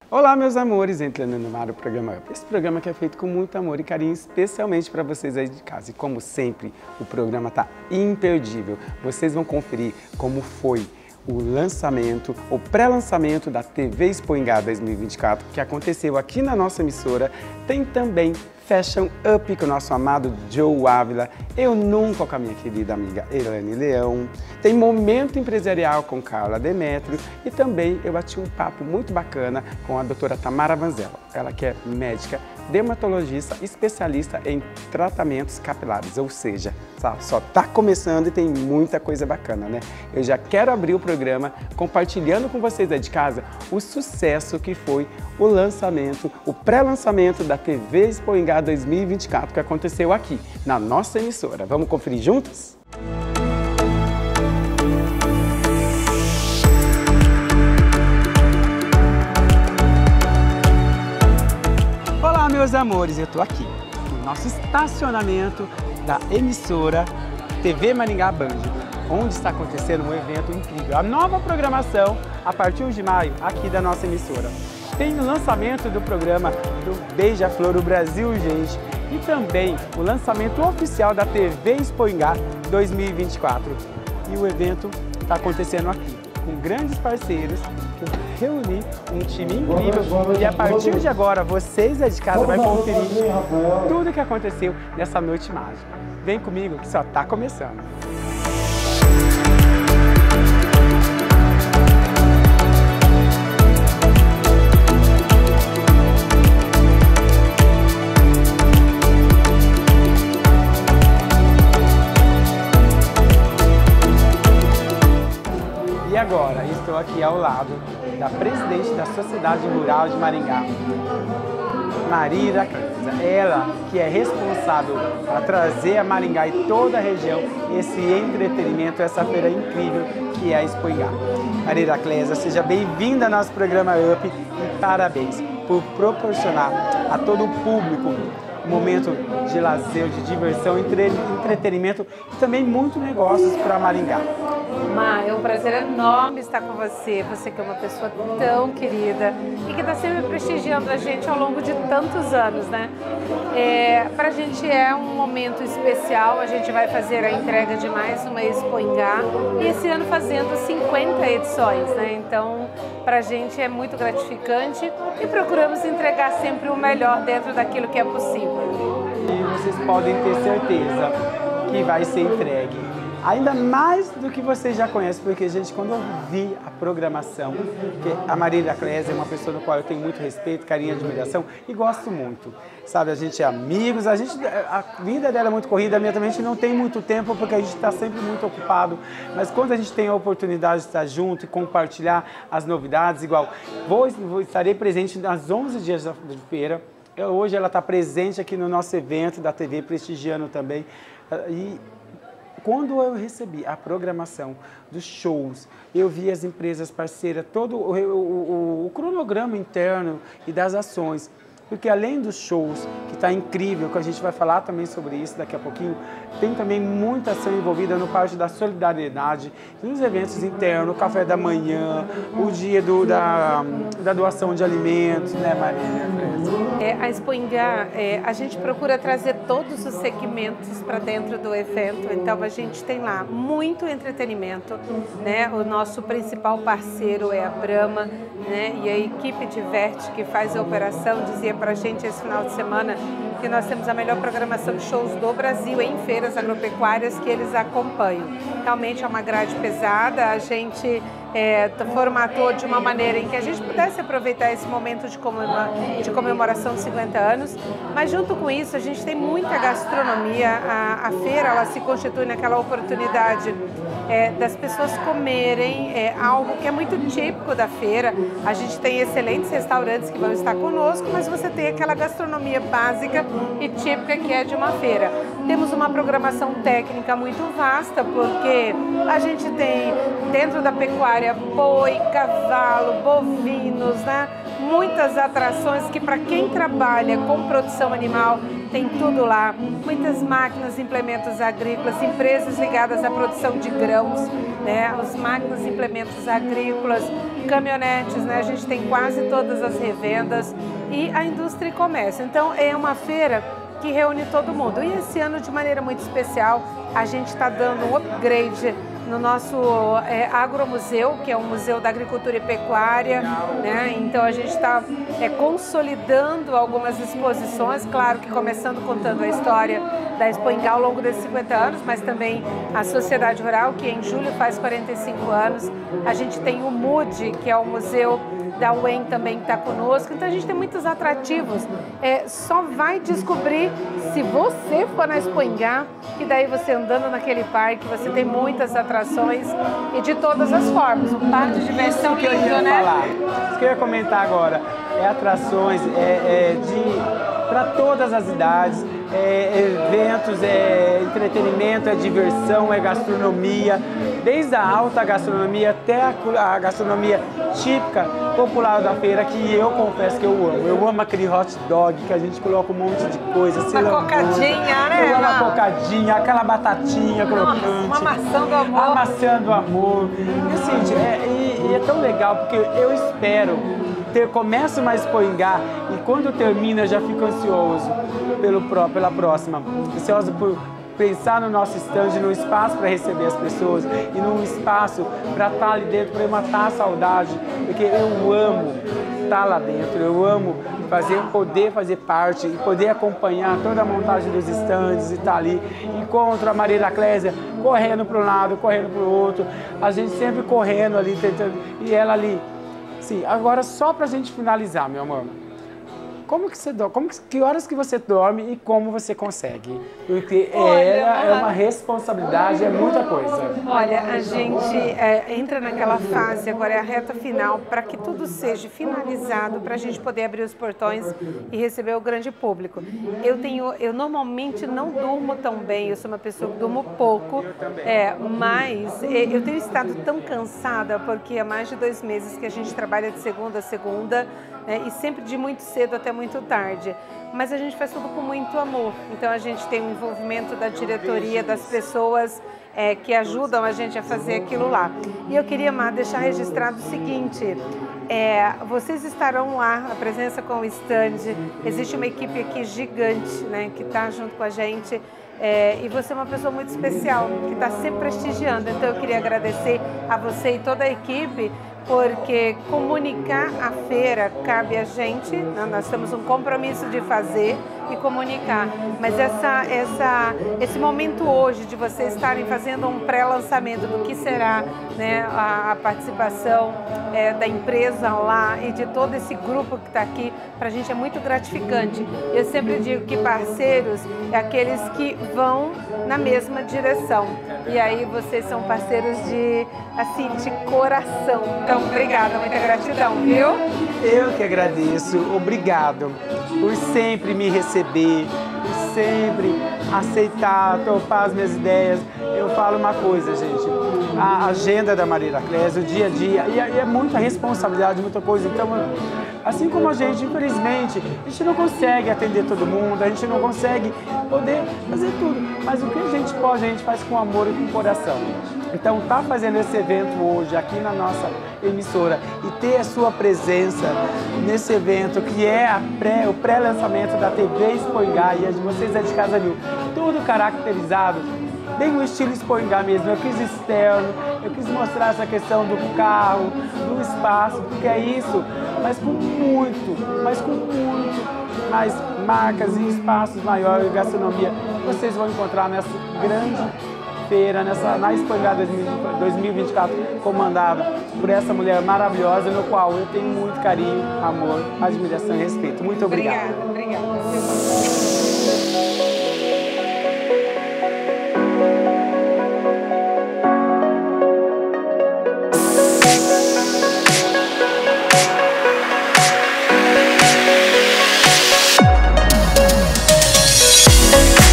Olá, meus amores, entrando no ar o programa Up. Esse programa que é feito com muito amor e carinho, especialmente para vocês aí de casa. E como sempre, o programa tá imperdível. Vocês vão conferir como foi o lançamento, o pré-lançamento da TV Expo Ingá 2024, que aconteceu aqui na nossa emissora. Tem também Fashion Up com o nosso amado Joe Ávila, Eu Nunca com a minha querida amiga Elane Leão, tem Momento Empresarial com Carla Demétrio e também eu bati um papo muito bacana com a doutora Tamara Vanzello, ela que é médica, dermatologista, especialista em tratamentos capilares, ou seja, só está começando e tem muita coisa bacana, né? Eu já quero abrir o programa compartilhando com vocês aí de casa o sucesso que foi o lançamento, o pré-lançamento da TV Expo Ingá 2024 que aconteceu aqui na nossa emissora. Vamos conferir juntos? Olá, meus amores, eu estou aqui no nosso estacionamento da emissora TV Maringá Band, onde está acontecendo um evento incrível, a nova programação a partir de maio aqui da nossa emissora. Tem o lançamento do programa do Beija-Flor, o Brasil, gente, e também o lançamento oficial da TV Expo Ingá 2024. E o evento está acontecendo aqui, com grandes parceiros, que eu reuni um time incrível e a partir de agora, vocês aí de casa vão conferir tudo o que aconteceu nessa noite mágica. Vem comigo que só está começando. E agora, estou aqui ao lado da presidente da Sociedade Rural de Maringá, Marília Cleza, ela que é responsável por trazer a Maringá e toda a região esse entretenimento, essa feira incrível que é a Expo Ingá. Marília Cleza, seja bem-vinda ao nosso programa Up e parabéns por proporcionar a todo o público um momento de lazer, de diversão, entretenimento e também muitos negócios para Maringá. Má, é um prazer enorme estar com você, você que é uma pessoa tão querida e que está sempre prestigiando a gente ao longo de tantos anos, né? Para a gente é um momento especial, a gente vai fazer a entrega de mais uma Expo Ingá e esse ano fazendo 50 edições, né? Então, para a gente é muito gratificante e procuramos entregar sempre o melhor dentro daquilo que é possível. E vocês podem ter certeza que vai ser entregue ainda mais do que vocês já conhecem, porque, gente, quando eu vi a programação, que a Marília Cleza é uma pessoa do qual eu tenho muito respeito, carinho e admiração e gosto muito, sabe? A gente é amigos, a vida dela é muito corrida, a minha também, a gente não tem muito tempo porque a gente está sempre muito ocupado, mas quando a gente tem a oportunidade de estar junto e compartilhar as novidades, igual, estarei presente nas 11 dias da feira. Hoje ela está presente aqui no nosso evento da TV, prestigiando também. E quando eu recebi a programação dos shows, eu vi as empresas parceiras, todo o cronograma interno e das ações. Porque além dos shows, que está incrível, que a gente vai falar também sobre isso daqui a pouquinho, tem também muita ação envolvida no parte da solidariedade, nos eventos internos, o café da manhã, o dia da doação de alimentos, né, Marília? A Expo Ingá, a gente procura trazer todos os segmentos para dentro do evento, então a gente tem lá muito entretenimento, né? O nosso principal parceiro é a Brahma, né? E a equipe Diverte, que faz a operação, dizia para a gente esse final de semana que nós temos a melhor programação de shows do Brasil em feiras agropecuárias que eles acompanham. Realmente é uma grade pesada, a gente formatou de uma maneira em que a gente pudesse aproveitar esse momento de comemoração de 50 anos, mas junto com isso a gente tem muita gastronomia, a feira ela se constitui naquela oportunidade das pessoas comerem algo que é muito típico da feira. A gente tem excelentes restaurantes que vão estar conosco, mas você tem aquela gastronomia básica e típica que é de uma feira. Temos uma programação técnica muito vasta, porque a gente tem dentro da pecuária boi, cavalo, bovinos, né? muitas atrações que para quem trabalha com produção animal tem tudo lá, muitas máquinas, implementos agrícolas, empresas ligadas à produção de grãos, né? As máquinas, implementos agrícolas, caminhonetes, né? A gente tem quase todas as revendas e a indústria e comércio. Então é uma feira que reúne todo mundo. E esse ano, de maneira muito especial, a gente está dando um upgrade no nosso agromuseu, que é um museu da agricultura e pecuária, né? Então a gente está consolidando algumas exposições, claro que começando contando a história da Expo Ingá ao longo desses 50 anos, mas também a Sociedade Rural, que em julho faz 45 anos. A gente tem o MUD, que é o museu da UEM também que está conosco. Então a gente tem muitos atrativos. Só vai descobrir se você for na Expo Ingá, que daí você andando naquele parque, você tem muitas atrações e de todas as formas. Um parque de diversão lindo, né? Isso que eu ia comentar agora. Atrações para todas as idades, eventos, entretenimento, diversão, gastronomia, desde a alta gastronomia até a gastronomia típica, popular da feira, que eu confesso que eu amo. Eu amo aquele hot dog que a gente coloca um monte de coisa. Uma cocadinha, né? Eu amo a cocadinha, aquela batatinha crocante. Uma maçã do amor. A maçã do amor. E assim, é tão legal, porque eu espero começo uma Expo Ingá e quando termina eu já fico ansioso pela próxima. Ansioso por pensar no nosso stand, num espaço para receber as pessoas e num espaço para estar ali dentro, para matar a saudade, porque eu amo estar lá dentro, eu amo poder fazer parte e poder acompanhar toda a montagem dos stands e estar ali. Encontro a Marília Clésia correndo para um lado, correndo para o outro, a gente sempre correndo ali, tentando, e ela ali. Sim, agora só pra gente finalizar, meu amor. Como que você dorme? Que horas que você dorme e como você consegue? Porque é uma responsabilidade, é muita coisa. Olha, a gente entra naquela fase, agora é a reta final, para que tudo seja finalizado, para a gente poder abrir os portões e receber o grande público. Eu normalmente não durmo tão bem, eu sou uma pessoa que durmo pouco, mas eu tenho estado tão cansada, porque há mais de 2 meses que a gente trabalha de segunda a segunda, e sempre de muito cedo até muito tarde, mas a gente faz tudo com muito amor. Então a gente tem o envolvimento da diretoria, das pessoas que ajudam a gente a fazer aquilo lá. E eu queria, Má, deixar registrado o seguinte, vocês estarão lá, a presença com o stand, existe uma equipe aqui gigante, né, que está junto com a gente, e você é uma pessoa muito especial, que está sempre prestigiando. Então eu queria agradecer a você e toda a equipe, porque comunicar a feira cabe a gente, né? Nós temos um compromisso de fazer e comunicar, mas esse momento hoje de vocês estarem fazendo um pré-lançamento do que será, né, a participação da empresa lá e de todo esse grupo que está aqui, para a gente é muito gratificante. Eu sempre digo que parceiros é aqueles que vão na mesma direção, e aí vocês são parceiros de coração. Então, obrigada, muita gratidão, viu? Eu que agradeço, obrigado por sempre me receber, por sempre aceitar, topar as minhas ideias. Eu falo uma coisa, gente, a agenda da Marília Clésia, o dia a dia, e é muita responsabilidade, muita coisa. Então, assim como a gente, infelizmente, a gente não consegue atender todo mundo, a gente não consegue poder fazer tudo, mas o que a gente pode, a gente faz com amor e com coração. Então, tá fazendo esse evento hoje aqui na nossa emissora e ter a sua presença nesse evento que é o pré-lançamento da TV Expo Ingá, e a de vocês é de Casa Viu, tudo caracterizado bem no estilo Expo Ingá mesmo. Eu quis externo, eu quis mostrar essa questão do carro, do espaço, porque é isso, mas com muito mais marcas e espaços maiores, gastronomia, vocês vão encontrar nessa grande feira, na Expo Ingá 2024, comandada por essa mulher maravilhosa, no qual eu tenho muito carinho, amor, admiração e respeito. Muito obrigado. Obrigada.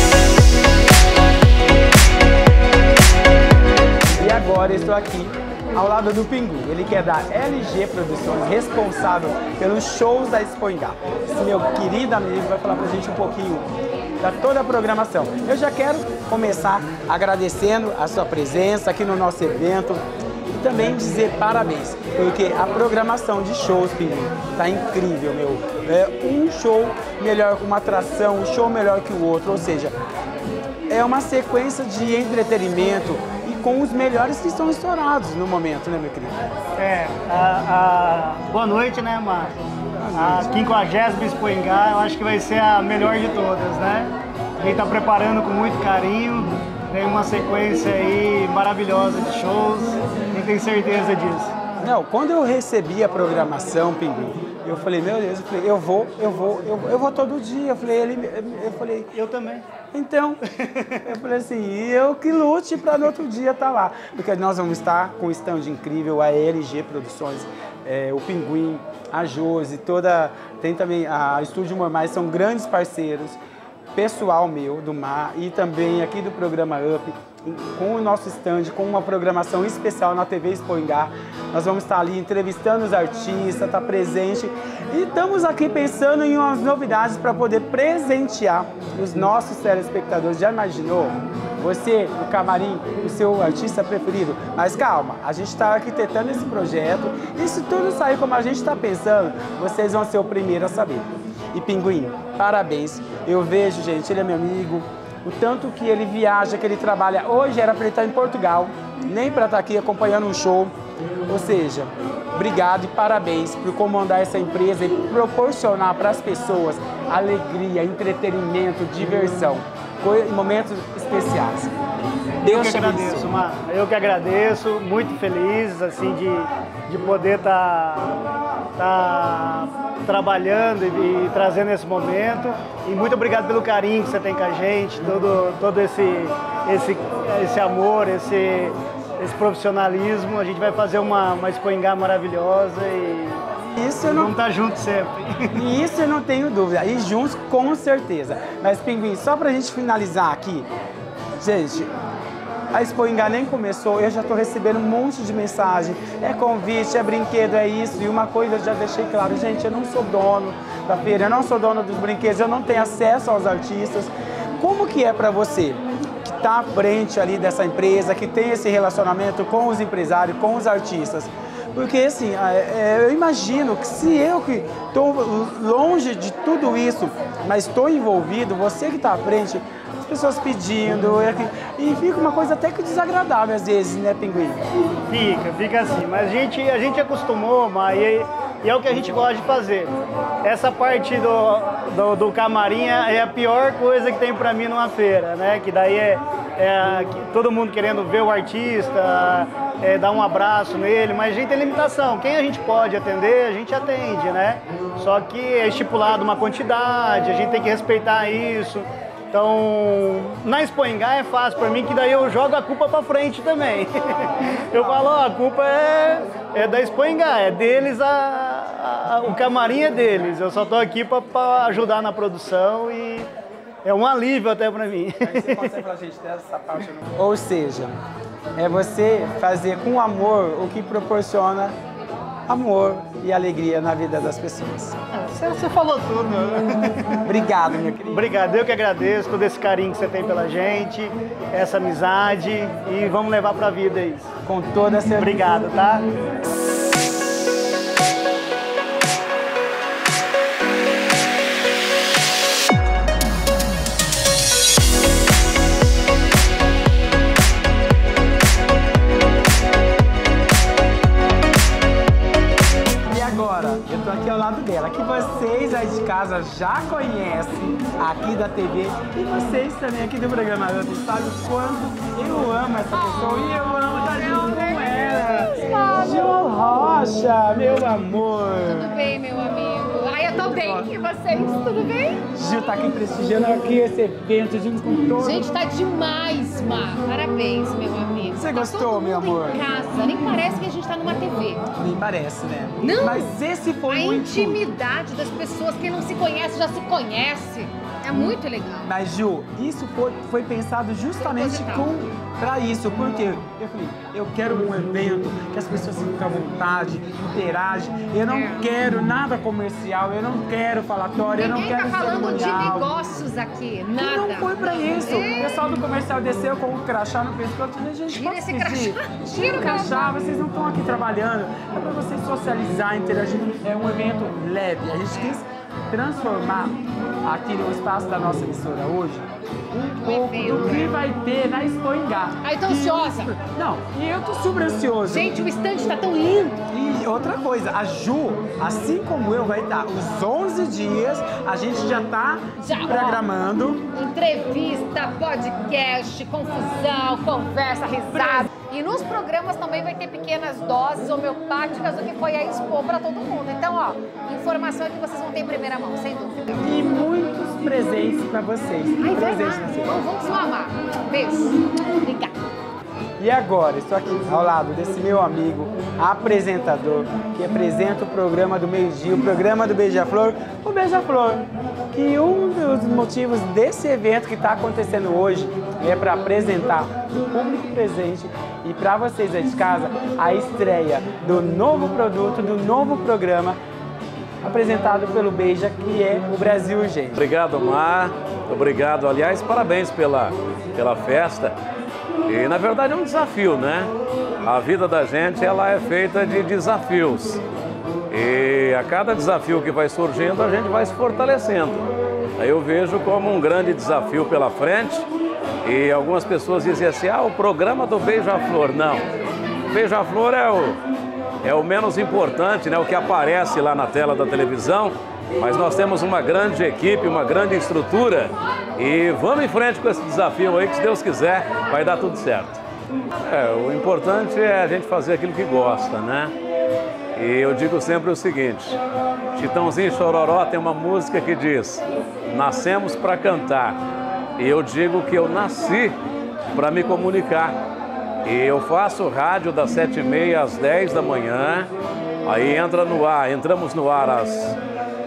Agora estou aqui ao lado do Pinguim. Ele que é da LG Produções, responsável pelos shows da Expo Ingá. Esse meu querido amigo vai falar pra gente um pouquinho da toda a programação. Eu já quero começar agradecendo a sua presença aqui no nosso evento e também dizer parabéns, porque a programação de shows, Pinguim, tá incrível, meu. É um show melhor com uma atração, um show melhor que o outro, ou seja, é uma sequência de entretenimento e com os melhores que estão estourados no momento, né, meu querido? Boa noite, né, Marcos? A 50ª Expo Ingá, eu acho que vai ser a melhor de todas, né? A gente está preparando com muito carinho, tem uma sequência aí maravilhosa de shows, a gente tem certeza disso. Não, quando eu recebi a programação, Pinguim, eu falei, meu Deus, eu vou todo dia. Eu falei, eu também. Então, eu falei assim, eu que lute para no outro dia estar lá. Porque nós vamos estar com um stand incrível, a LG Produções, o Pinguim, a Josi, tem também a Estúdio Mormais, são grandes parceiros, pessoal meu do Mar e também aqui do programa Up, com o nosso stand, com uma programação especial na TV Expo Ingá. Nós vamos estar ali entrevistando os artistas, estar presente e estamos aqui pensando em umas novidades para poder presentear os nossos telespectadores. Já imaginou? Você, o camarim, o seu artista preferido. Mas calma, a gente está arquitetando esse projeto e se tudo sair como a gente está pensando, vocês vão ser o primeiro a saber. E Pinguim, parabéns. Eu vejo, gente, ele é meu amigo, o tanto que ele viaja, que ele trabalha. Hoje era para ele estar em Portugal, nem para estar aqui acompanhando um show. Ou seja, obrigado e parabéns por comandar essa empresa e proporcionar para as pessoas alegria, entretenimento, diversão, momentos especiais. Deus te abençoe. Eu que agradeço, muito feliz assim de poder estar trabalhando e trazendo esse momento. E muito obrigado pelo carinho que você tem com a gente, todo esse amor, esse profissionalismo. A gente vai fazer uma Expo Ingá maravilhosa e vamos estar juntos sempre. E isso eu não tenho dúvida. E juntos com certeza. Mas, Pinguim, só pra gente finalizar aqui, gente, a Expo Ingá nem começou, eu já estou recebendo um monte de mensagem. É convite, é brinquedo, é isso. E uma coisa eu já deixei claro, gente, eu não sou dono da feira, eu não sou dono dos brinquedos, eu não tenho acesso aos artistas. Como que é para você, que está à frente ali dessa empresa, que tem esse relacionamento com os empresários, com os artistas? Porque assim, eu imagino que se eu que estou longe de tudo isso, mas estou envolvido, você que está à frente, as pessoas pedindo, e fica uma coisa até que desagradável às vezes, né, Pinguim? Fica assim, mas a gente acostumou, mas e é o que a gente gosta de fazer. Essa parte do camarim é a pior coisa que tem pra mim numa feira, né? Que daí é todo mundo querendo ver o artista, dar um abraço nele, mas a gente tem limitação. Quem a gente pode atender, a gente atende, né? Só que é estipulado uma quantidade, a gente tem que respeitar isso. Então, na Expo Ingá é fácil pra mim, que daí eu jogo a culpa pra frente também. Eu falo, a culpa é da Expo Ingá, é deles, o camarim é deles. Eu só tô aqui pra ajudar na produção e é um alívio até pra mim. Aí você consegue falar, gente, dessa parte não... Ou seja, é você fazer com amor o que proporciona amor e alegria na vida das pessoas. Você falou tudo. Obrigado, meu querido. Obrigado, eu que agradeço todo esse carinho que você tem pela gente, essa amizade e vamos levar pra vida isso. Com toda certeza. Obrigado, tá? Eu tô aqui ao lado dela, que vocês aí de casa já conhecem aqui da TV e vocês também aqui do programa Up, sabe o quanto eu amo essa pessoa e eu amo estar junto com ela. Ju Rocha, meu amor. Tudo bem, meu amigo? Ai, eu tô bem. E vocês? Tudo bem? Ju tá aqui prestigiando aqui esse evento junto com todos. Gente, tá demais, Mar. Parabéns, meu amigo. Você tá gostou, meu amor? Em casa. Nem parece que a gente tá numa TV. Nem parece, né? Não. Mas esse foi a o intimidade das pessoas. Quem não se conhece já se conhece. É muito legal. Mas, Ju, isso foi pensado justamente para isso, porque eu falei, eu quero um evento que as pessoas fiquem à vontade, interagem. Eu não quero nada comercial, eu não quero falatório, eu não quero falando de cerimonial. negócios aqui, nada. E não foi pra isso. O pessoal do comercial desceu com o crachá no pescoço. Gente, Tira esse pedir? crachá. Tira o crachá, vocês não estão aqui trabalhando. É pra vocês socializar, interagir. É um evento leve. A gente quis transformar aqui no espaço da nossa emissora hoje um pouco do que vai ter na Expo Ingá. Ai, tô ansiosa. Não, e eu tô super ansioso. Gente, o stand tá tão lindo. E outra coisa, a Ju, assim como eu, vai estar os 11 dias, a gente já tá programando. Entrevista, podcast, confusão, conversa, risada. E nos programas também vai ter pequenas doses homeopáticas do que foi a Expo para todo mundo. Então, ó, informação que vocês vão ter em primeira mão, sem dúvida. E muitos presentes para vocês. Ai, Presentes vai lá. Vamos se amar. Beijo. Obrigada. E agora, estou aqui ao lado desse meu amigo, apresentador, que apresenta o programa do meio-dia, o programa do Beija-Flor, o Beija-Flor. Que um dos motivos desse evento que está acontecendo hoje é para apresentar o público presente e para vocês aí de casa a estreia do novo produto, do novo programa apresentado pelo Beija, que é o Brasil Urgente. Obrigado, Mar. Obrigado, aliás, parabéns pela festa. E, na verdade, é um desafio, né? A vida da gente, ela é feita de desafios. E a cada desafio que vai surgindo, a gente vai se fortalecendo. Aí eu vejo como um grande desafio pela frente. E algumas pessoas dizem assim, o programa do Beija-Flor. Não, o Beija-Flor é o menos importante, né? O que aparece lá na tela da televisão. Mas nós temos uma grande equipe, uma grande estrutura e vamos em frente com esse desafio aí, que se Deus quiser vai dar tudo certo. O importante é a gente fazer aquilo que gosta, né? E eu digo sempre o seguinte, Chitãozinho Chororó tem uma música que diz, nascemos para cantar. E eu digo que eu nasci para me comunicar. E eu faço rádio das 7h30 às 10 da manhã, aí entramos no ar às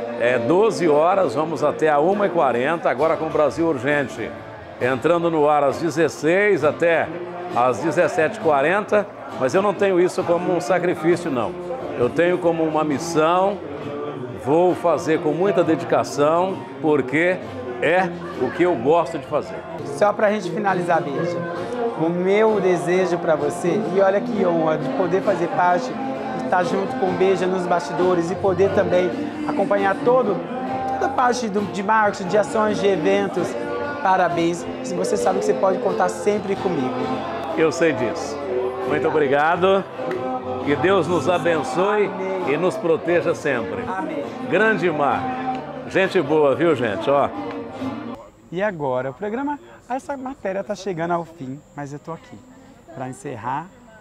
12 horas, vamos até a 1h40, agora com o Brasil Urgente, entrando no ar às 16 até às 17h40, mas eu não tenho isso como um sacrifício, não. Eu tenho como uma missão, vou fazer com muita dedicação, porque é o que eu gosto de fazer. Só pra gente finalizar, Beija, o meu desejo pra você, e olha que honra de poder fazer parte, estar junto com o Beija nos bastidores e poder também acompanhar toda a parte de marketing, de ações, de eventos. Parabéns. Você sabe que você pode contar sempre comigo. Eu sei disso. Muito obrigado. Que Deus nos abençoe. Amém. E nos proteja sempre. Amém. Grande Mar. Gente boa, viu, gente? Ó. E agora, o programa, essa matéria está chegando ao fim, mas eu estou aqui para encerrar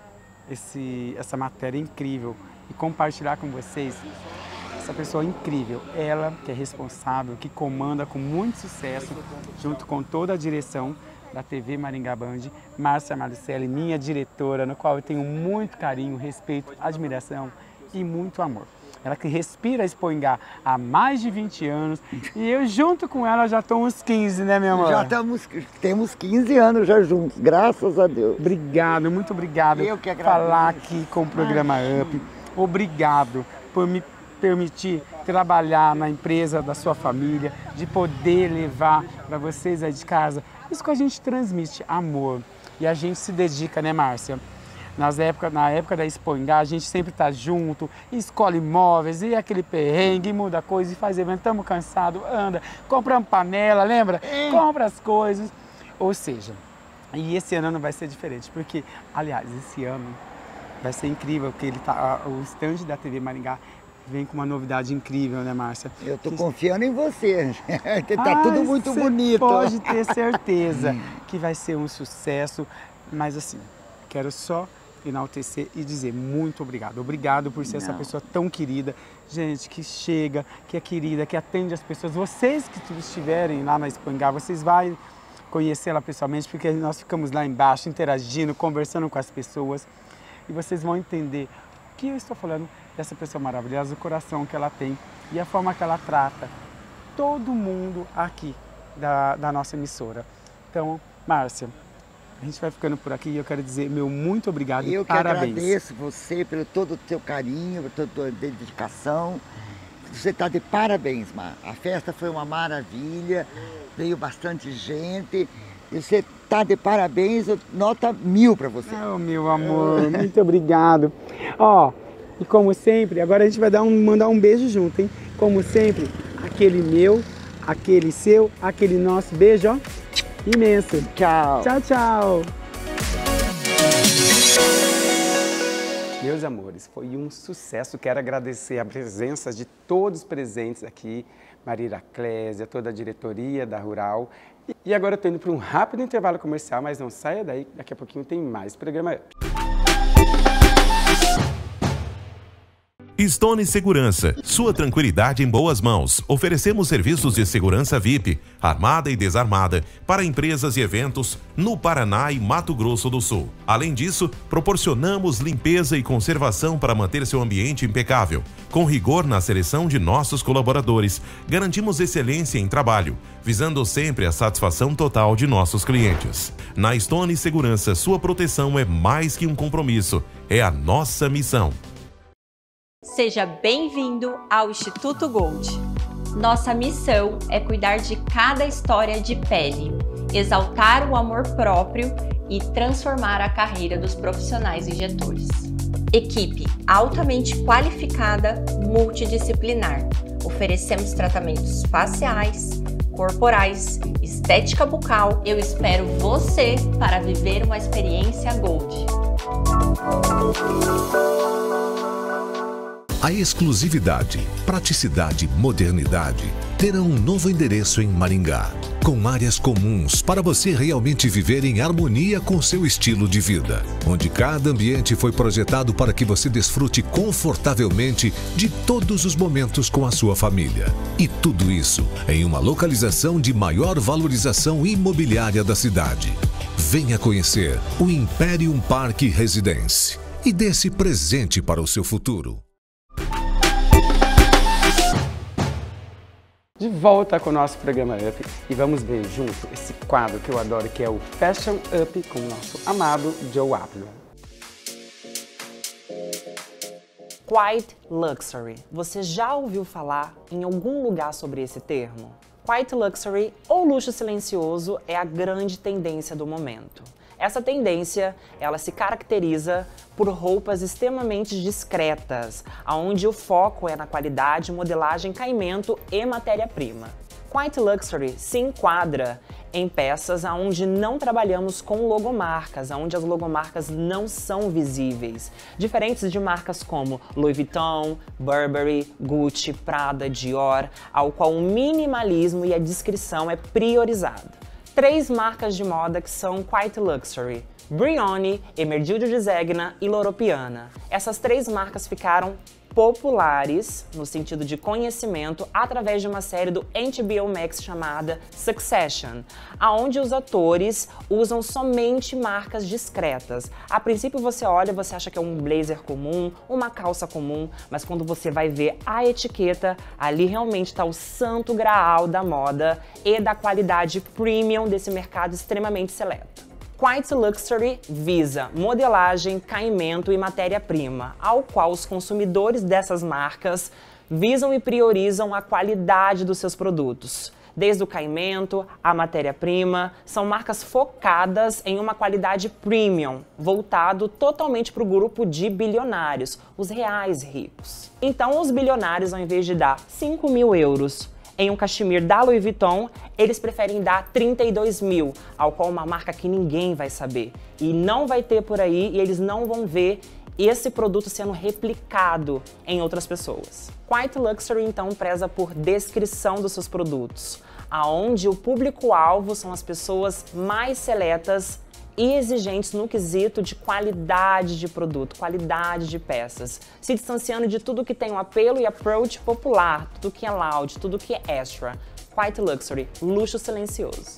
essa matéria incrível e compartilhar com vocês essa pessoa incrível, ela que é responsável, que comanda com muito sucesso, junto com toda a direção da TV Maringá Band, Márcia Marcelli, minha diretora, no qual eu tenho muito carinho, respeito, admiração e muito amor. Ela que respira a Expo Ingá há mais de 20 anos e eu junto com ela já estou uns 15, né, meu amor? Temos 15 anos já juntos, graças a Deus. Obrigado, muito obrigado eu que agradeço. Falar aqui com o programa UP. Obrigado por me permitir trabalhar na empresa da sua família, de poder levar para vocês aí de casa. Isso que a gente transmite, amor. E a gente se dedica, né, Márcia? Na época da Expo Ingá, a gente sempre está junto, escolhe imóveis, e aquele perrengue, muda coisa e faz evento. Estamos cansados, anda, compramos panela, lembra? Compra as coisas. Ou seja, e esse ano não vai ser diferente, porque, aliás, esse ano vai ser incrível, porque o stand da TV Maringá vem com uma novidade incrível, né, Márcia? Eu tô confiando em você, que tá tudo muito bonito. Pode ter certeza que vai ser um sucesso, mas assim, quero só enaltecer e dizer muito obrigado. Obrigado por ser essa pessoa tão querida, gente, que chega, que é querida, que atende as pessoas. Vocês que estiverem lá na Expo Ingá, vocês vão conhecê-la pessoalmente, porque nós ficamos lá embaixo interagindo, conversando com as pessoas, e vocês vão entender o que eu estou falando dessa pessoa maravilhosa, o coração que ela tem e a forma que ela trata todo mundo aqui da nossa emissora. Então, Márcia, a gente vai ficando por aqui e eu quero dizer meu muito obrigado e parabéns. Eu que agradeço você pelo todo o seu carinho, por toda a tua dedicação. Você está de parabéns, Mar. A festa foi uma maravilha, veio bastante gente. E você está de parabéns, nota 1000 para você. Oh, meu amor, muito obrigado. Ó, e como sempre, agora a gente vai mandar um beijo junto, hein? Como sempre, aquele meu, aquele seu, aquele nosso beijo, ó, imenso. Tchau. Tchau, tchau. Meus amores, foi um sucesso. Quero agradecer a presença de todos presentes aqui, Marília Clésia, toda a diretoria da Rural. E agora eu estou indo para um rápido intervalo comercial, mas não saia daí, daqui a pouquinho tem mais programa Up. Stone Segurança, sua tranquilidade em boas mãos. Oferecemos serviços de segurança VIP, armada e desarmada, para empresas e eventos no Paraná e Mato Grosso do Sul. Além disso, proporcionamos limpeza e conservação para manter seu ambiente impecável. Com rigor na seleção de nossos colaboradores, garantimos excelência em trabalho, visando sempre a satisfação total de nossos clientes. Na Stone Segurança, sua proteção é mais que um compromisso, é a nossa missão. Seja bem-vindo ao Instituto Gold. Nossa missão é cuidar de cada história de pele, exaltar o amor próprio e transformar a carreira dos profissionais injetores. Equipe altamente qualificada, multidisciplinar. Oferecemos tratamentos faciais, corporais, estética bucal. Eu espero você para viver uma experiência Gold. A exclusividade, praticidade e modernidade terão um novo endereço em Maringá, com áreas comuns para você realmente viver em harmonia com seu estilo de vida, onde cada ambiente foi projetado para que você desfrute confortavelmente de todos os momentos com a sua família. E tudo isso em uma localização de maior valorização imobiliária da cidade. Venha conhecer o Imperium Parque Residence e dê-se presente para o seu futuro. De volta com o nosso programa Up e vamos ver junto esse quadro que eu adoro, que é o Fashion Up com o nosso amado Joe Appiah. Quiet Luxury. Você já ouviu falar em algum lugar sobre esse termo? Quiet Luxury, ou luxo silencioso, é a grande tendência do momento. Essa tendência, ela se caracteriza por roupas extremamente discretas, onde o foco é na qualidade, modelagem, caimento e matéria-prima. Quiet Luxury se enquadra em peças onde não trabalhamos com logomarcas, onde as logomarcas não são visíveis, diferentes de marcas como Louis Vuitton, Burberry, Gucci, Prada, Dior, ao qual o minimalismo e a discrição é priorizado. 3 marcas de moda que são Quiet Luxury: Brioni, Ermenegildo de Zegna e Loro Piana. Essas 3 marcas ficaram populares, no sentido de conhecimento, através de uma série do HBO Max chamada Succession, onde os atores usam somente marcas discretas. A princípio você olha, você acha que é um blazer comum, uma calça comum, mas quando você vai ver a etiqueta, ali realmente está o santo graal da moda e da qualidade premium desse mercado extremamente seleto. Quiet Luxury visa modelagem, caimento e matéria-prima, ao qual os consumidores dessas marcas visam e priorizam a qualidade dos seus produtos. Desde o caimento, a matéria-prima, são marcas focadas em uma qualidade premium, voltado totalmente para o grupo de bilionários, os reais ricos. Então os bilionários, ao invés de dar 5 mil euros em um cachemir da Louis Vuitton, eles preferem dar 32 mil, ao qual uma marca que ninguém vai saber. E não vai ter por aí, e eles não vão ver esse produto sendo replicado em outras pessoas. Quiet Luxury, então, preza por descrição dos seus produtos, aonde o público-alvo são as pessoas mais seletas e exigentes no quesito de qualidade de produto, qualidade de peças, se distanciando de tudo que tem um apelo e approach popular, tudo que é loud, tudo que é extra. Quiet Luxury, luxo silencioso.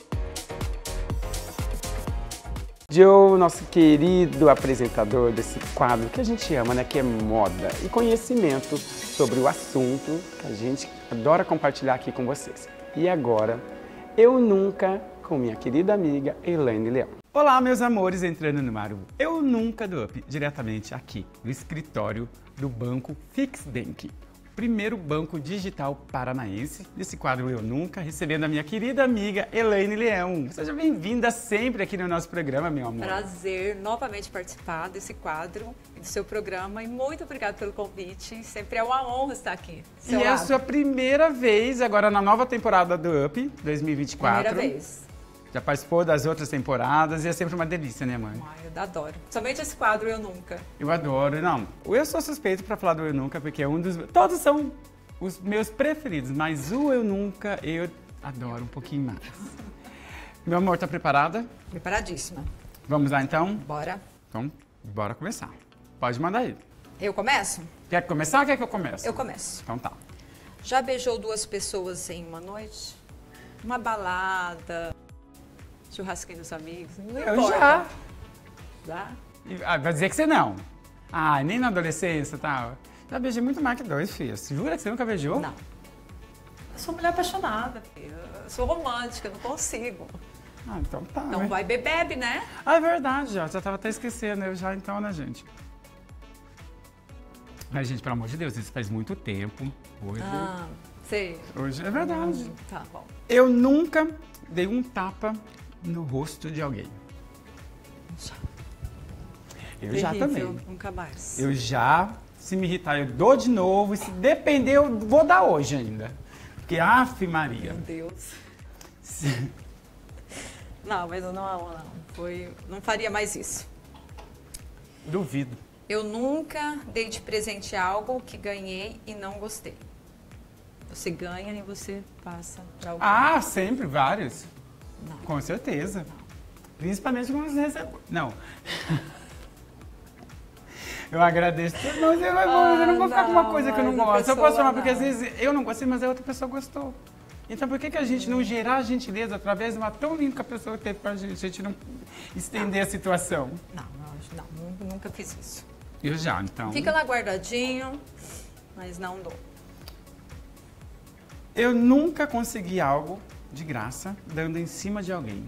Joe, nosso querido apresentador desse quadro que a gente ama, né, que é moda e conhecimento sobre o assunto que a gente adora compartilhar aqui com vocês. E agora Eu Nunca, com minha querida amiga Elaine Leão. Olá, meus amores, entrando no ar, Eu Nunca do Up, diretamente aqui no escritório do Banco Fixbank, primeiro banco digital paranaense, nesse quadro Eu Nunca, recebendo a minha querida amiga Elaine Leão. Seja bem-vinda sempre aqui no nosso programa, meu amor. Prazer novamente participar desse quadro, do seu programa, e muito obrigada pelo convite. Sempre é uma honra estar aqui. E é a sua primeira vez agora na nova temporada do Up 2024. Primeira vez. Já participou das outras temporadas e é sempre uma delícia, né, mãe? Ai, eu adoro. Somente esse quadro Eu Nunca. Eu adoro. Não, eu sou suspeito pra falar do Eu Nunca, porque é um dos... Todos são os meus preferidos, mas o Eu Nunca eu adoro um pouquinho mais. Meu amor, tá preparada? Preparadíssima. Vamos lá, então? Bora. Então, bora começar. Pode mandar aí. Eu começo? Quer começar ou quer que eu comece? Eu começo. Então tá. Já beijou duas pessoas em uma noite? Uma balada... Churrasquinho dos amigos? Não Eu importa. já. Já? Vai dizer que você não. Ah, nem na adolescência e tal. Já beijei muito mais que dois, filha. Jura que você nunca beijou? Não. Eu sou mulher apaixonada, filha. Eu sou romântica, não consigo. Ah, então tá. Então né? vai bebe, né? Ah, é verdade, ó. Já tava até esquecendo. Eu já então, né, gente? Mas, gente, pelo amor de Deus, isso faz muito tempo. Hoje. Ah, sei. Hoje é verdade. Tá bom. Eu nunca dei um tapa no rosto de alguém. Eu já Terrível, também. nunca mais. Eu já, se me irritar, eu dou de novo. E se depender, eu vou dar hoje ainda. Porque, aff, Maria. Meu Deus. Não, mas eu não. Não faria mais isso. Duvido. Eu nunca dei de presente algo que ganhei e não gostei. Você ganha e você passa para alguém. Ah, sempre, vários. Não. Com certeza. Principalmente quando você recebe. Não. Eu agradeço tudo, mas eu não vou ficar com uma coisa que eu não gosto. Eu posso falar porque às vezes eu não gostei, mas a outra pessoa gostou. Então por que a gente não gerar a gentileza através de uma tão linda que a pessoa teve pra gente? A gente não estender a situação. Não, nunca fiz isso. Eu já, então. Fica lá guardadinho, mas não dou. Eu nunca consegui algo de graça dando em cima de alguém.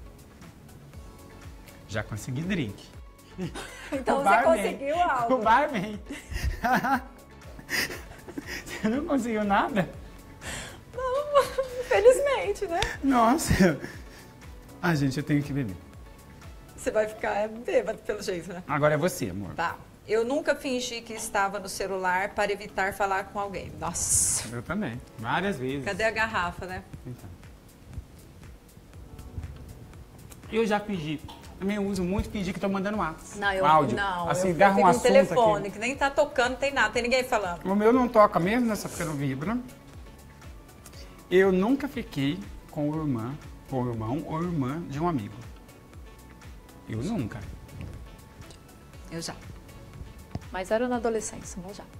Já consegui drink. Então O você barman. conseguiu algo. O barman. Você não conseguiu nada? Não, infelizmente, né? Nossa. Ah, gente, eu tenho que beber. Você vai ficar bêbado pelo jeito, né? Agora é você, amor. Tá. Eu nunca fingi que estava no celular para evitar falar com alguém. Nossa. Eu também. Várias vezes. Cadê a garrafa, né? Então. Eu já fingi. Também uso muito fingir que estou mandando áudio. Assim, eu agarra um fico no assunto telefone, aqui. que nem tá tocando, tem nada, tem ninguém falando. O meu não toca mesmo, né? Só porque não vibra. Eu nunca fiquei com o irmão ou irmã de um amigo. Eu nunca. Eu já. Mas era na adolescência, mas já.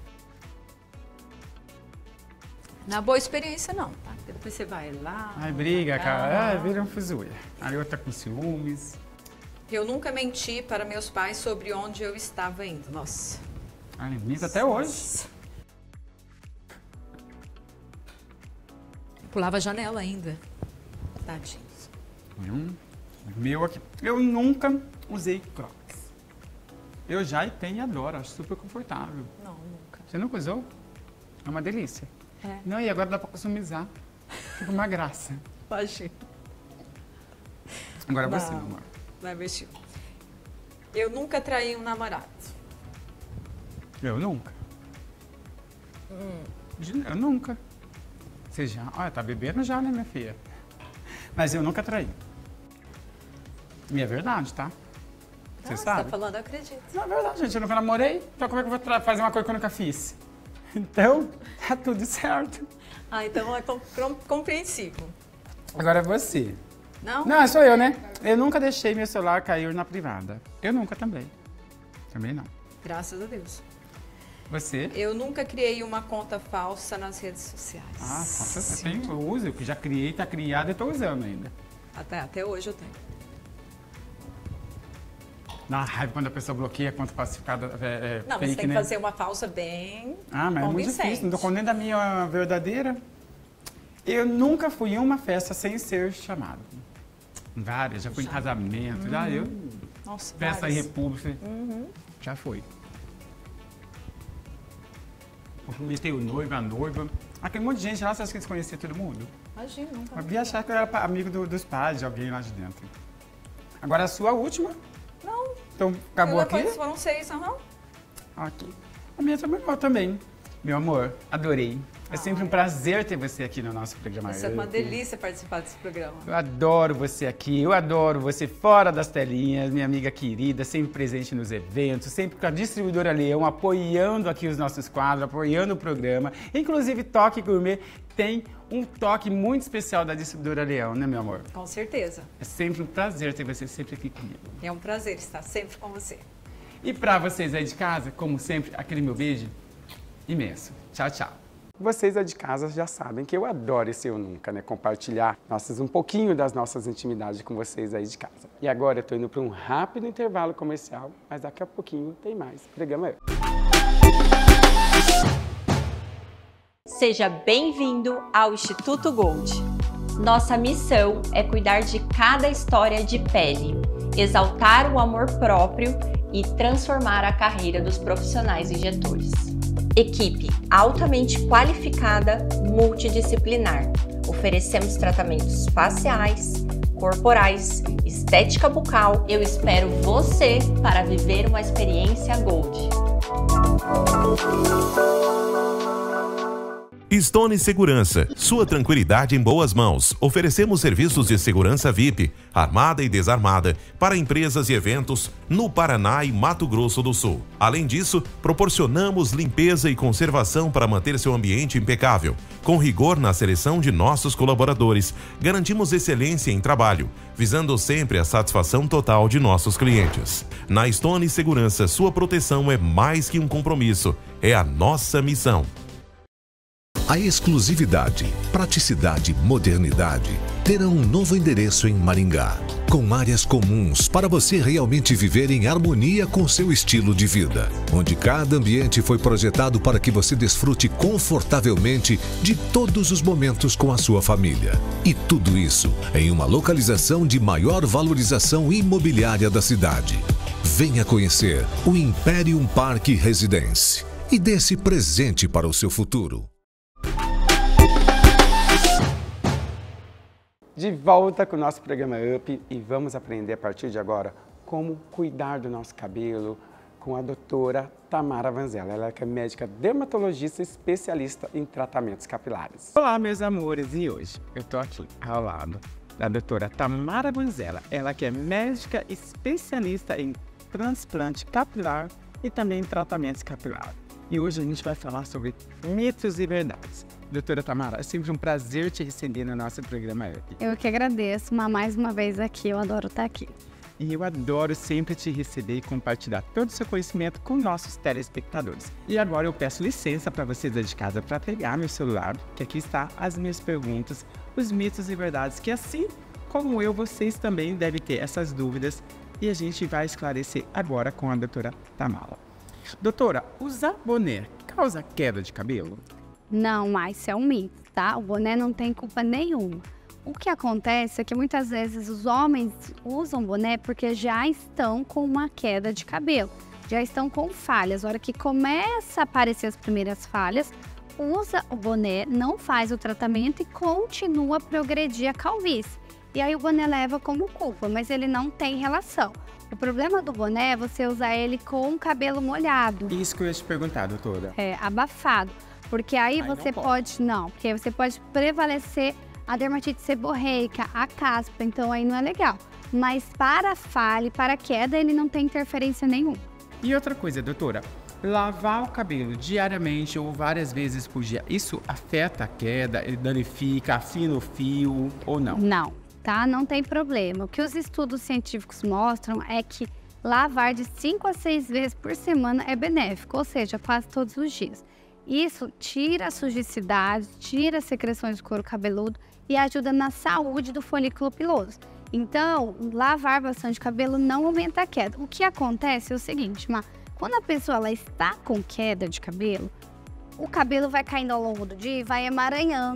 Na boa experiência, não, tá? Porque depois você vai lá... Ai, briga, cara. Ai, vira um fuzuia. Aí outra com ciúmes. Eu nunca menti para meus pais sobre onde eu estava indo. Nossa. Ai, minto até hoje. Pulava a janela ainda. Tadinho. Meu aqui. Eu nunca usei Crocs. Eu já tenho e adoro, acho super confortável. Não, nunca. Você nunca usou? É uma delícia. É. Não, e agora dá pra customizar. Fica uma graça. Imagina. Agora você, meu amor. Vai mexer. Eu nunca traí um namorado. Eu nunca. Eu nunca. Você já? Olha, tá bebendo já, né, minha filha? Mas eu nunca traí. E é verdade, tá? Você sabe? Você tá falando, eu acredito. Não é verdade, gente. Eu nunca namorei. Então como é que eu vou fazer uma coisa que eu nunca fiz? Então, tá tudo certo. Ah, então é compreensível. Agora é você. Não? Não, sou eu, né? Eu nunca deixei meu celular cair na privada. Eu nunca também. Também não. Graças a Deus. Você? Eu nunca criei uma conta falsa nas redes sociais. Ah, você tem, eu uso, eu já criei, tá criado e tô usando ainda. Até hoje eu tenho. Dá raiva quando a pessoa bloqueia a conta falsificada. Não, mas você tem que fazer uma falsa bem Ah, mas é muito convincente. difícil. Não tô com nem da minha verdadeira. Eu nunca fui em uma festa sem ser chamado. Várias, já fui em casamento, já eu. Nossa, Festa várias. em república, já foi. Cumprimentei o noivo, a noiva. Aquele monte de gente lá, você acha que eles conheciam todo mundo? Imagina, nunca. Eu vi achar que eu era amigo dos pais, de alguém lá de dentro. Agora a sua última? Não. Então, acabou aqui? Foram 6, aham. Aqui. A minha também. Meu amor, adorei. É sempre um prazer ter você aqui no nosso programa. Isso é uma delícia participar desse programa. Eu adoro você aqui, eu adoro você fora das telinhas, minha amiga querida, sempre presente nos eventos, sempre com a distribuidora Leão, apoiando aqui os nossos quadros, apoiando o programa. Inclusive, Toque Gourmet tem um toque muito especial da distribuidora Leão, né, meu amor? Com certeza. É sempre um prazer ter você sempre aqui comigo. É um prazer estar sempre com você. E para vocês aí de casa, como sempre, aquele meu beijo imenso. Tchau, tchau. Vocês aí de casa já sabem que eu adoro esse Eu Nunca, né? Compartilhar um pouquinho das nossas intimidades com vocês aí de casa. E agora eu tô indo para um rápido intervalo comercial, mas daqui a pouquinho tem mais. Programa Eu. Seja bem-vindo ao Instituto Gold. Nossa missão é cuidar de cada história de pele, exaltar o amor próprio e transformar a carreira dos profissionais injetores. Equipe altamente qualificada, multidisciplinar. Oferecemos tratamentos faciais, corporais, estética bucal. Eu espero você para viver uma experiência Gold. Stone Segurança, sua tranquilidade em boas mãos. Oferecemos serviços de segurança VIP, armada e desarmada, para empresas e eventos no Paraná e Mato Grosso do Sul. Além disso, proporcionamos limpeza e conservação para manter seu ambiente impecável. Com rigor na seleção de nossos colaboradores, garantimos excelência em trabalho, visando sempre a satisfação total de nossos clientes. Na Stone Segurança, sua proteção é mais que um compromisso, é a nossa missão. A exclusividade, praticidade e modernidade terão um novo endereço em Maringá, com áreas comuns para você realmente viver em harmonia com seu estilo de vida, onde cada ambiente foi projetado para que você desfrute confortavelmente de todos os momentos com a sua família. E tudo isso em uma localização de maior valorização imobiliária da cidade. Venha conhecer o Imperium Park Residence e dê-se presente para o seu futuro. De volta com o nosso programa Up e vamos aprender a partir de agora como cuidar do nosso cabelo com a doutora Tamara Vanzella. Ela é médica dermatologista especialista em tratamentos capilares. Olá, meus amores, e hoje eu estou aqui ao lado da doutora Tamara Vanzella. Ela que é médica especialista em transplante capilar e também em tratamentos capilares. E hoje a gente vai falar sobre mitos e verdades. Doutora Tamara, é sempre um prazer te receber no nosso programa Up. Eu que agradeço, mais uma vez aqui, eu adoro estar aqui. E eu adoro sempre te receber e compartilhar todo o seu conhecimento com nossos telespectadores. E agora eu peço licença para vocês de casa para pegar meu celular, que aqui está as minhas perguntas, os mitos e verdades, que assim como eu, vocês também devem ter essas dúvidas e a gente vai esclarecer agora com a doutora Tamara. Doutora, usar boné causa queda de cabelo? Não, mas isso é um mito, tá? O boné não tem culpa nenhuma. O que acontece é que muitas vezes os homens usam boné porque já estão com uma queda de cabelo, já estão com falhas. A hora que começa a aparecer as primeiras falhas, usa o boné, não faz o tratamento e continua a progredir a calvície. E aí o boné leva como culpa, mas ele não tem relação. O problema do boné é você usar ele com o cabelo molhado. Isso que eu ia te perguntar, doutora. É, abafado. Porque aí você pode... Não, porque aí você pode prevalecer a dermatite seborreica, a caspa, então aí não é legal. Mas para a falha e para a queda, ele não tem interferência nenhuma. E outra coisa, doutora, lavar o cabelo diariamente ou várias vezes por dia, isso afeta a queda, ele danifica, afina o fio ou não? Não, tá? Não tem problema. O que os estudos científicos mostram é que lavar de 5 a 6 vezes por semana é benéfico, ou seja, quase todos os dias. Isso tira a sujicidade, tira as secreções do couro cabeludo e ajuda na saúde do folículo piloso. Então, lavar bastante cabelo não aumenta a queda. O que acontece é o seguinte, quando a pessoa ela está com queda de cabelo, o cabelo vai caindo ao longo do dia e vai emaranhando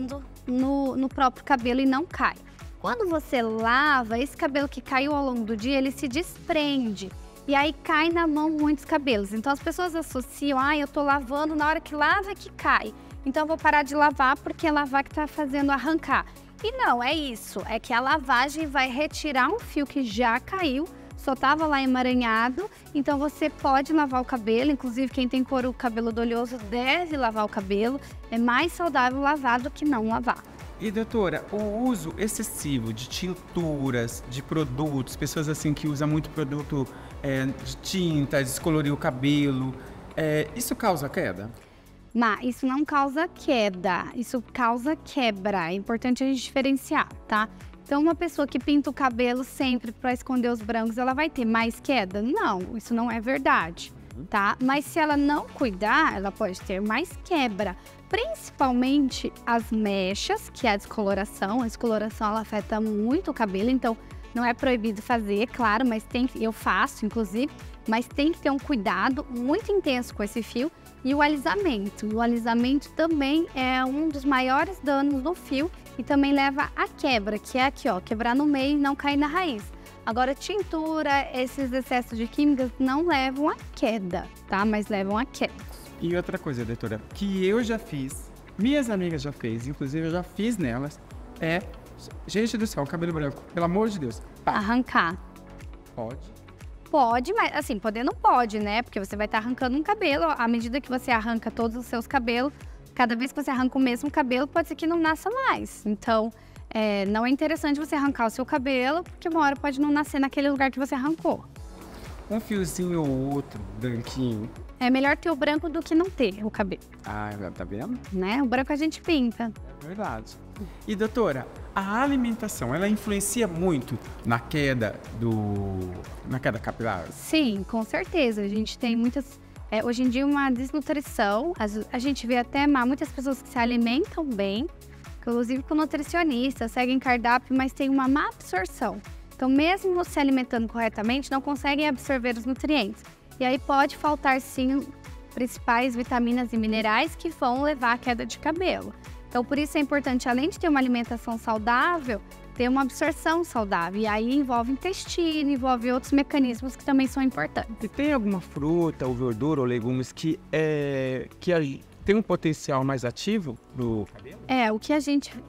no próprio cabelo e não cai. Quando você lava, esse cabelo que caiu ao longo do dia, ele se desprende. E aí cai na mão muitos cabelos. Então as pessoas associam, eu tô lavando, na hora que lava é que cai. Então eu vou parar de lavar porque é lavar que tá fazendo arrancar. E não, é isso. É que a lavagem vai retirar um fio que já caiu, só tava lá emaranhado. Então você pode lavar o cabelo, inclusive quem tem couro cabeludo oleoso deve lavar o cabelo. É mais saudável lavar do que não lavar. E doutora, o uso excessivo de tinturas, de produtos, pessoas assim que usam muito produto de tinta, descolorir o cabelo, isso causa queda? Mas isso não causa queda, isso causa quebra. É importante a gente diferenciar, tá? Então, uma pessoa que pinta o cabelo sempre para esconder os brancos, ela vai ter mais queda? Não, isso não é verdade, tá? Mas se ela não cuidar, ela pode ter mais quebra. Principalmente as mechas, que é a descoloração. A descoloração, ela afeta muito o cabelo, então não é proibido fazer, claro, mas eu faço, inclusive, mas tem que ter um cuidado muito intenso com esse fio. E o alisamento. O alisamento também é um dos maiores danos do fio e também leva à quebra, que é aqui, ó, quebrar no meio e não cair na raiz. Agora, tintura, esses excessos de químicas não levam à queda, tá? Mas levam à queda. E outra coisa, doutora, que eu já fiz, minhas amigas já fez, inclusive eu já fiz nelas, gente do céu, cabelo branco, pelo amor de Deus. Arrancar. Pode? Pode, mas assim, poder não pode, né? Porque você vai estar arrancando um cabelo, à medida que você arranca todos os seus cabelos, cada vez que você arranca o mesmo cabelo, pode ser que não nasça mais. Então, não é interessante você arrancar o seu cabelo, porque uma hora pode não nascer naquele lugar que você arrancou. Um fiozinho ou outro, branquinho. É melhor ter o branco do que não ter o cabelo. Ah, tá vendo? Né? O branco a gente pinta. É verdade. E doutora, a alimentação, ela influencia muito na queda capilar? Sim, com certeza. A gente tem muitas... hoje em dia, uma desnutrição. A gente vê até muitas pessoas que se alimentam bem, inclusive com nutricionistas, seguem cardápio, mas tem uma má absorção. Então, mesmo se alimentando corretamente, não conseguem absorver os nutrientes. E aí pode faltar, sim, principais vitaminas e minerais que vão levar à queda de cabelo. Então, por isso é importante, além de ter uma alimentação saudável, ter uma absorção saudável. E aí envolve intestino, envolve outros mecanismos que também são importantes. E tem alguma fruta, ou verdura, ou legumes que tem um potencial mais ativo no cabelo? O que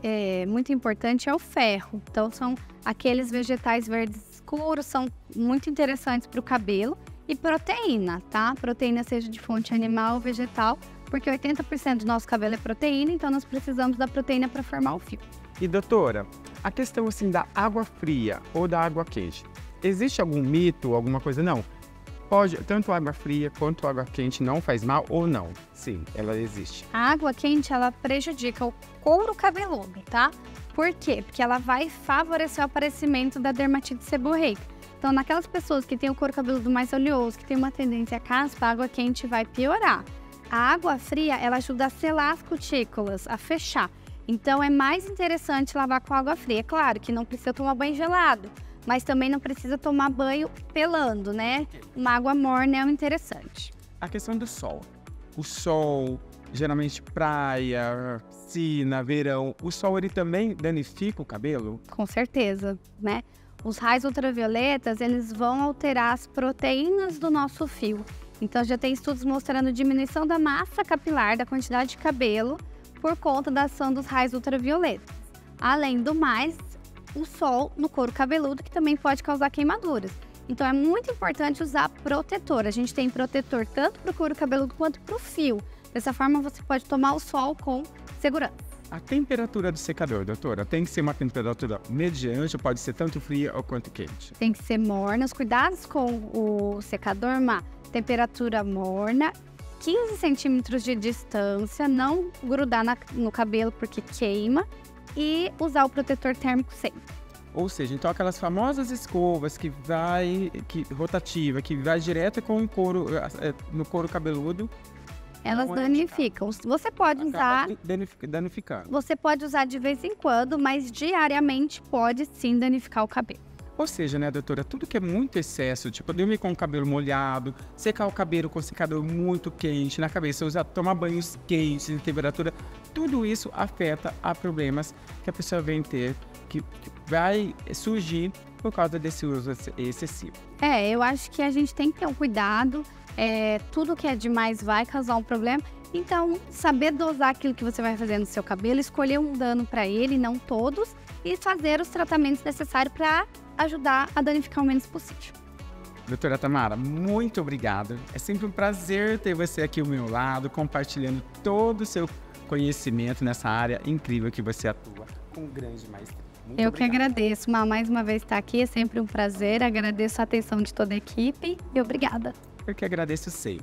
é muito importante é o ferro. Então, são aqueles vegetais verdes escuros, são muito interessantes para o cabelo. E proteína, tá? Proteína seja de fonte animal ou vegetal, porque 80% do nosso cabelo é proteína, então nós precisamos da proteína para formar o fio. E doutora, a questão assim da água fria ou da água quente, existe algum mito, alguma coisa? Não. Pode, tanto água fria quanto água quente não faz mal ou não? Sim, ela existe. A água quente, ela prejudica o couro cabeludo, tá? Por quê? Porque ela vai favorecer o aparecimento da dermatite seborreica. Então, naquelas pessoas que têm o couro cabeludo mais oleoso, que tem uma tendência a caspa, a água quente vai piorar. A água fria, ela ajuda a selar as cutículas, a fechar. Então, é mais interessante lavar com água fria. É claro que não precisa tomar banho gelado, mas também não precisa tomar banho pelando, né? Uma água morna é o interessante. A questão do sol. O sol, geralmente praia, piscina, verão, o sol ele também danifica o cabelo? Com certeza, né? Os raios ultravioletas, eles vão alterar as proteínas do nosso fio. Então, já tem estudos mostrando diminuição da massa capilar, da quantidade de cabelo, por conta da ação dos raios ultravioletas. Além do mais, o sol no couro cabeludo, que também pode causar queimaduras. Então, é muito importante usar protetor. A gente tem protetor tanto para o couro cabeludo quanto para o fio. Dessa forma, você pode tomar o sol com segurança. A temperatura do secador, doutora, tem que ser uma temperatura mediante, ou pode ser tanto fria ou quanto quente? Tem que ser morna. Os cuidados com o secador, temperatura morna, 15 centímetros de distância, não grudar no cabelo porque queima e usar o protetor térmico sempre. Ou seja, então aquelas famosas escovas rotativa, que vai direto com o couro, no couro cabeludo, elas danificam. Você pode usar... danificando. Você pode usar de vez em quando, mas diariamente pode sim danificar o cabelo. Ou seja, né, doutora, tudo que é muito excesso, tipo, dormir com o cabelo molhado, secar o cabelo com secador muito quente na cabeça, tomar banhos quentes de temperatura, tudo isso afeta a problemas que a pessoa vem ter, que vai surgir por causa desse uso excessivo. Eu acho que a gente tem que ter um cuidado, tudo que é demais vai causar um problema. Então, saber dosar aquilo que você vai fazer no seu cabelo, escolher um dano para ele, não todos, e fazer os tratamentos necessários para ajudar a danificar o menos possível. Doutora Tamara, muito obrigado. É sempre um prazer ter você aqui ao meu lado, compartilhando todo o seu conhecimento nessa área incrível que você atua com grande maestria. Eu que agradeço, mais uma vez estar aqui, é sempre um prazer, agradeço a atenção de toda a equipe e obrigada. Eu que agradeço sempre.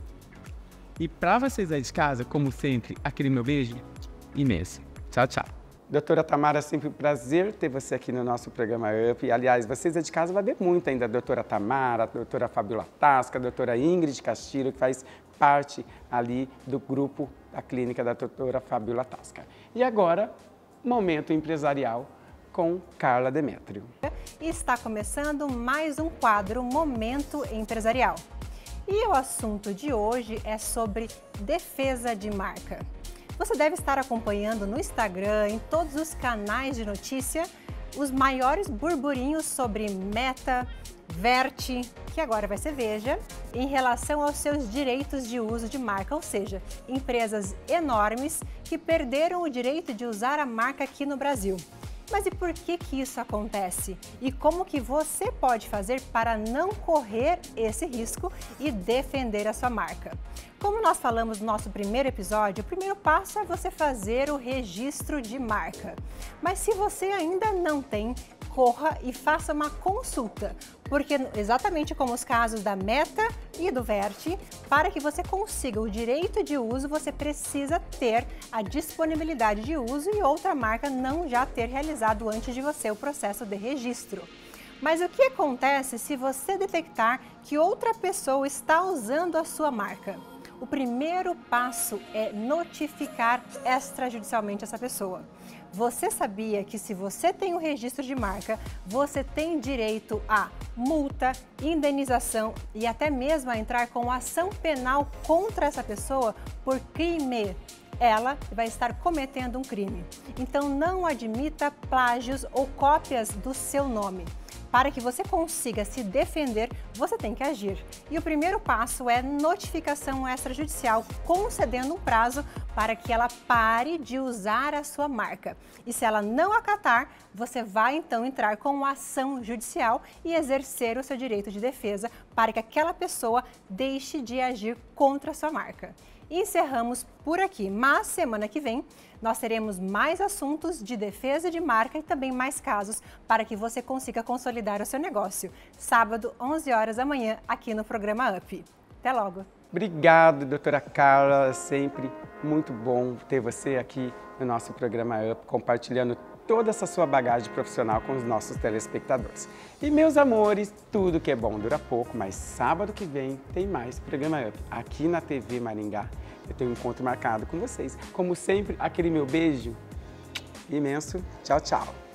E para vocês aí de casa, como sempre, aquele meu beijo imenso. Tchau, tchau. Doutora Tamara, é sempre um prazer ter você aqui no nosso programa UP. E, aliás, vocês aí de casa vão ver muito ainda a doutora Tamara, a doutora Fabiola Tasca, a doutora Ingrid Castilho, que faz parte ali do grupo da clínica da doutora Fabiola Tasca. E agora, momento empresarial com Carla Demétrio. Está começando mais um quadro Momento Empresarial. E o assunto de hoje é sobre defesa de marca. Você deve estar acompanhando no Instagram, em todos os canais de notícia, os maiores burburinhos sobre Meta, Verte, que agora vai ser Veja, em relação aos seus direitos de uso de marca, ou seja, empresas enormes que perderam o direito de usar a marca aqui no Brasil. Mas e por que isso acontece? E como que você pode fazer para não correr esse risco e defender a sua marca? Como nós falamos no nosso primeiro episódio, o primeiro passo é você fazer o registro de marca. Mas se você ainda não tem, corra e faça uma consulta, porque exatamente como os casos da Meta e do Verte, para que você consiga o direito de uso, você precisa ter a disponibilidade de uso e outra marca não já ter realizado antes de você o processo de registro. Mas o que acontece se você detectar que outra pessoa está usando a sua marca? O primeiro passo é notificar extrajudicialmente essa pessoa. Você sabia que se você tem um registro de marca, você tem direito a multa, indenização e até mesmo a entrar com ação penal contra essa pessoa por crime? Ela vai estar cometendo um crime. Então não admita plágios ou cópias do seu nome. Para que você consiga se defender, você tem que agir. E o primeiro passo é notificação extrajudicial, concedendo um prazo para que ela pare de usar a sua marca. E se ela não acatar, você vai então entrar com uma ação judicial e exercer o seu direito de defesa para que aquela pessoa deixe de agir contra a sua marca. Encerramos por aqui, mas semana que vem nós teremos mais assuntos de defesa de marca e também mais casos para que você consiga consolidar o seu negócio. Sábado, 11 horas da manhã, aqui no programa UP. Até logo! Obrigado, doutora Carla. É sempre muito bom ter você aqui no nosso programa UP, compartilhando toda essa sua bagagem profissional com os nossos telespectadores. E, meus amores, tudo que é bom dura pouco, mas sábado que vem tem mais programa UP aqui na TV Maringá. Eu tenho um encontro marcado com vocês. Como sempre, aquele meu beijo imenso. Tchau, tchau.